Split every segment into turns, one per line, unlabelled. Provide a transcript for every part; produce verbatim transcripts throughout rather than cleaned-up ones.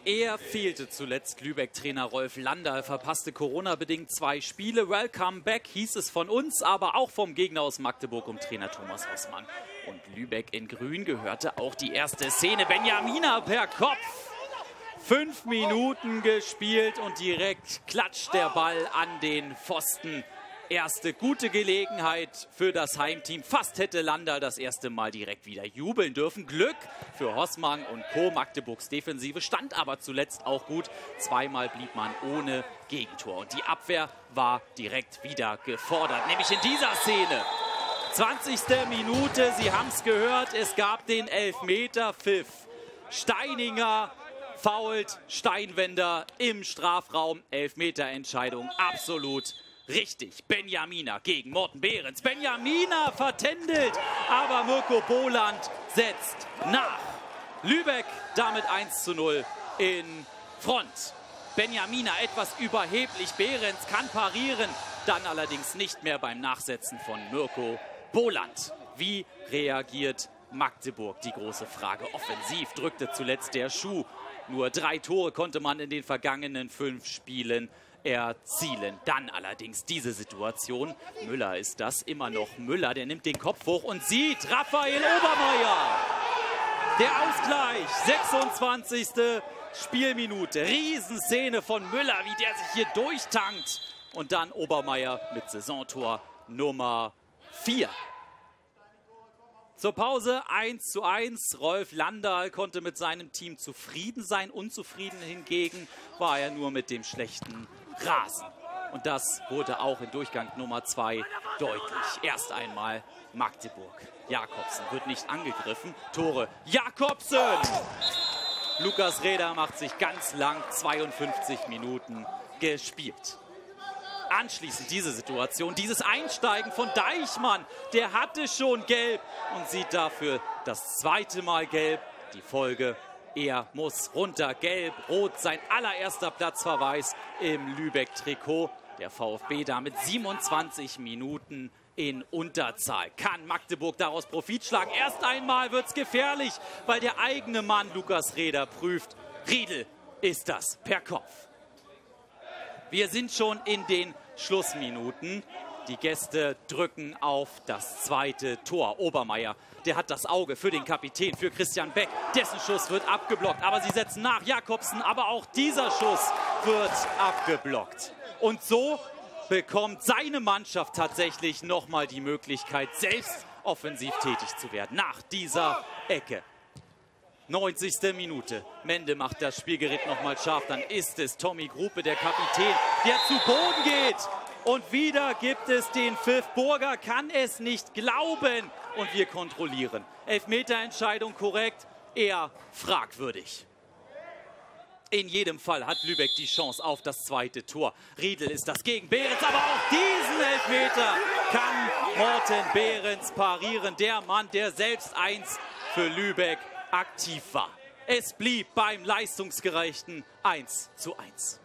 Er fehlte zuletzt. Lübeck-Trainer Rolf Landerl verpasste Corona-bedingt zwei Spiele. Welcome back hieß es von uns, aber auch vom Gegner aus Magdeburg um Trainer Thomas Hossmann. Und Lübeck in Grün gehörte auch die erste Szene. Benjamina per Kopf. Fünf Minuten gespielt und direkt klatscht der Ball an den Pfosten. Erste gute Gelegenheit für das Heimteam. Fast hätte Landerl das erste Mal direkt wieder jubeln dürfen. Glück für Hossmann und Co. Magdeburgs Defensive stand aber zuletzt auch gut. Zweimal blieb man ohne Gegentor. Und die Abwehr war direkt wieder gefordert. Nämlich in dieser Szene. zwanzigste Minute, Sie haben es gehört, es gab den Elfmeter-Pfiff. Steininger foult Steinwender im Strafraum. Elfmeter-Entscheidung absolut richtig. Benjamina gegen Morten Behrens. Benjamina vertändelt, aber Mirko Boland setzt nach. Lübeck damit eins zu null in Front. Benjamina etwas überheblich. Behrens kann parieren, dann allerdings nicht mehr beim Nachsetzen von Mirko Boland. Wie reagiert Magdeburg? Die große Frage. Offensiv drückte zuletzt der Schuh. Nur drei Tore konnte man in den vergangenen fünf Spielen erzielen. Dann allerdings diese Situation. Müller ist das, immer noch Müller. Der nimmt den Kopf hoch und sieht Raphael Obermeier. Der Ausgleich, sechsundzwanzigste Spielminute. Riesenszene von Müller, wie der sich hier durchtankt. Und dann Obermeier mit Saisontor Nummer vier. Zur Pause eins zu eins. Rolf Landerl konnte mit seinem Team zufrieden sein. Unzufrieden hingegen war er nur mit dem schlechten Rasen. Und das wurde auch in Durchgang Nummer zwei deutlich. Erst einmal Magdeburg. Jakobsen wird nicht angegriffen. Tore Jakobsen! Lukas Reda macht sich ganz lang. zweiundfünfzig Minuten gespielt. Anschließend diese Situation, dieses Einsteigen von Deichmann, der hatte schon gelb und sieht dafür das zweite Mal gelb. Die Folge, er muss runter, gelb, rot, sein allererster Platzverweis im Lübeck-Trikot. Der VfB damit siebenundzwanzig Minuten in Unterzahl. Kann Magdeburg daraus Profit schlagen? Erst einmal wird es gefährlich, weil der eigene Mann Lukas Reda prüft. Riedel ist das per Kopf. Wir sind schon in den Schlussminuten. Die Gäste drücken auf das zweite Tor. Obermeier, der hat das Auge für den Kapitän, für Christian Beck. Dessen Schuss wird abgeblockt, aber sie setzen nach. Jakobsen, aber auch dieser Schuss wird abgeblockt. Und so bekommt seine Mannschaft tatsächlich nochmal die Möglichkeit, selbst offensiv tätig zu werden. Nach dieser Ecke. neunzigste Minute. Mende macht das Spielgerät nochmal scharf. Dann ist es Tommy Gruppe, der Kapitän, der zu Boden geht. Und wieder gibt es den Pfiff. Burger kann es nicht glauben. Und wir kontrollieren. Elfmeterentscheidung korrekt, eher fragwürdig. In jedem Fall hat Lübeck die Chance auf das zweite Tor. Riedel ist das gegen Behrens, aber auch diesen Elfmeter kann Morten Behrens parieren. Der Mann, der selbst eins für Lübeck aktiv war. Es blieb beim leistungsgerechten eins zu eins.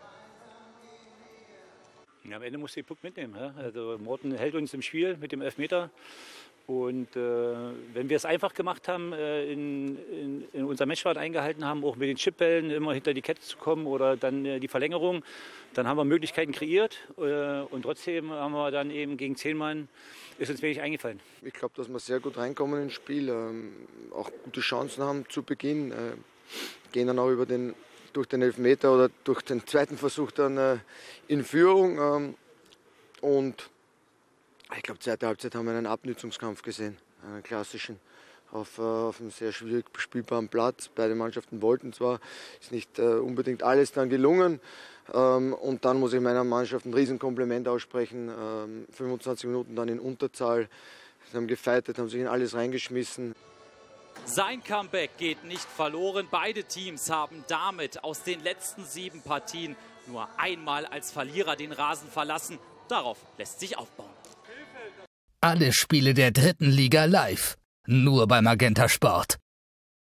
Ja, am Ende muss die Puck mitnehmen. Ja? Also Morten hält uns im Spiel mit dem Elfmeter. Und äh, wenn wir es einfach gemacht haben, äh, in, in, in unser Matchwart eingehalten haben, auch mit den Chipbällen immer hinter die Kette zu kommen oder dann äh, die Verlängerung, dann haben wir Möglichkeiten kreiert. Äh, und trotzdem haben wir dann eben gegen zehn Mann, ist uns wenig eingefallen.
Ich glaube, dass wir sehr gut reinkommen ins Spiel, ähm, auch gute Chancen haben zu Beginn. Äh, gehen dann auch über den, durch den Elfmeter oder durch den zweiten Versuch dann äh, in Führung. Ähm, und ich glaube, zweite Halbzeit haben wir einen Abnützungskampf gesehen, einen klassischen, auf, äh, auf einem sehr schwierig bespielbaren Platz. Beide Mannschaften wollten zwar, ist nicht äh, unbedingt alles dann gelungen. Ähm, und dann muss ich meiner Mannschaft ein Riesenkompliment aussprechen. Ähm, fünfundzwanzig Minuten dann in Unterzahl. Sie haben gefeitet, haben sich in alles reingeschmissen.
Sein Comeback geht nicht verloren. Beide Teams haben damit aus den letzten sieben Partien nur einmal als Verlierer den Rasen verlassen. Darauf lässt sich aufbauen.
Alle Spiele der dritten Liga live. Nur bei Magenta Sport.